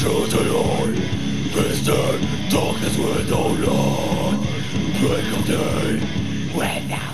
show the light. Face the darkness with no light. Break of day. When